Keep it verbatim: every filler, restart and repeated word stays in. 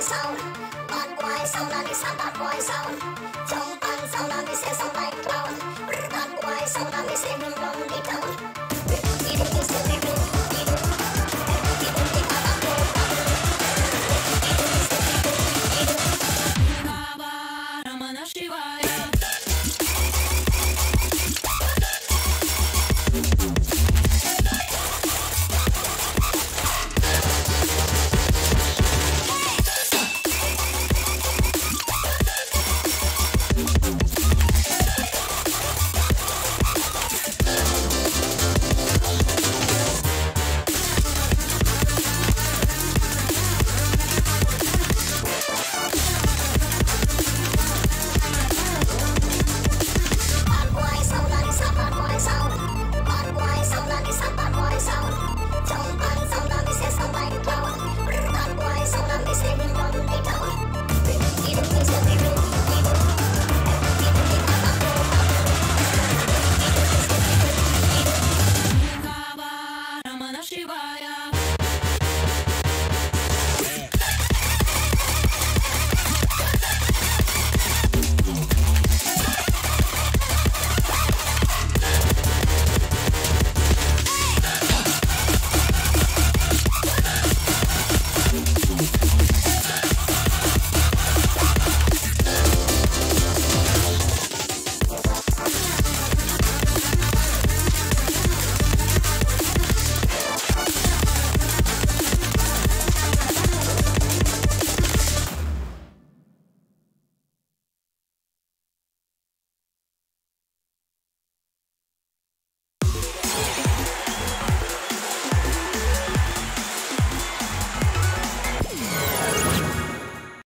sound. Bad boy sound and this a bad boy sound. Jump and sound and this a sound like clown. Bad boy sound and this a bring down the town. It is